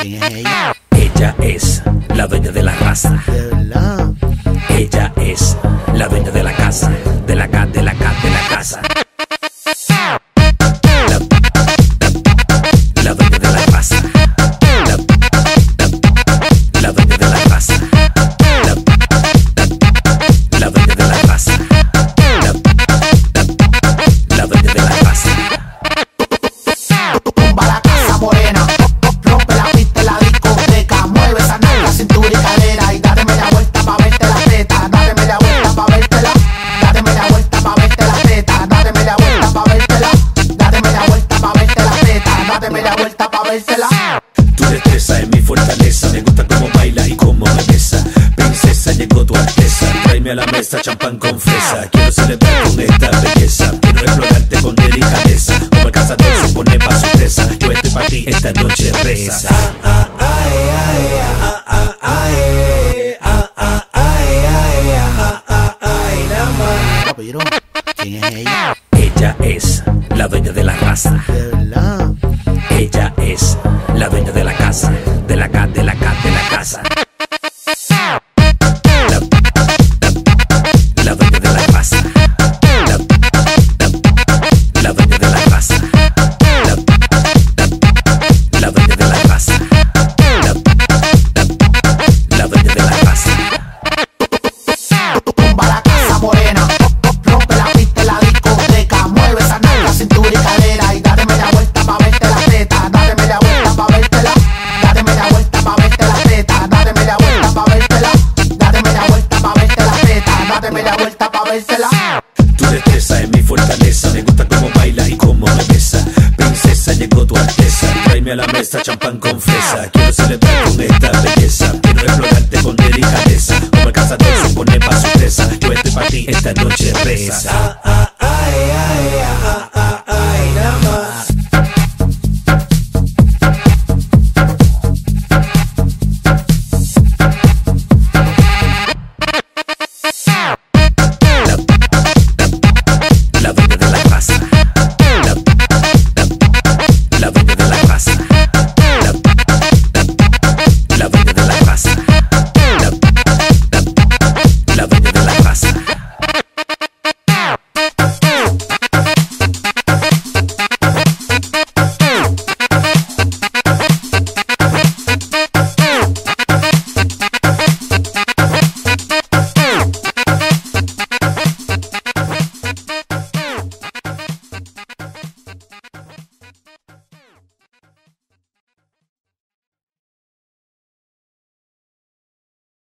¿Quién es ella? Ella es la dueña de la raza. De verdad. Ella es la dueña de la casa, de la casa. La dueña de la raza. La dueña de la raza. La dueña de la raza. La dueña de la raza. Tumba la casa morena, rompe la pista en la discoteca, mueve esa nalga, cintura y cadera y date media vuelta pa' verte la teta, date media vuelta pa' vértela, date media vuelta pa' verte la teta, date media vuelta pa' vértela, date media vuelta pa' verte la teta, date media vuelta pa' vértela. Tu destreza es mi fortaleza, me gusta cómo baila y cómo me besa. Princesa, llegó tu alteza, tráeme a la mesa champán con fresa. Quiero celebrar con esta belleza, quiero explorarte con delicadeza. Como el cazador se pone pa' sorpresa, yo estoy pa' ti, esta noche reza. Pero, ¿quién es ella? Ella es la dueña de la raza. De verdad. Ella es la dueña de la casa, de la casa. La dueña de la raza. La dueña de la raza. La dueña de la raza. La dueña de la raza. Tumba la casa morena, rompe la pista en la discoteca, mueve esa nalga, cintura y cadera y date media vuelta pa' verte la teta, date media vuelta pa' vértela, date media vuelta pa' verte la teta, date media vuelta pa' vértela, date media vuelta pa' verte la teta, date media vuelta pa' vértela. Tu destreza es mi fortaleza, me gusta cómo baila y cómo me besa. Princesa, llegó tu alteza, tráeme a la mesa champán con fresa. Quiero celebrar con esta belleza, quiero explorarte con delicadeza. Como el cazador se pone pa' sorpresa, yo estoy pa' ti, esta noche reza.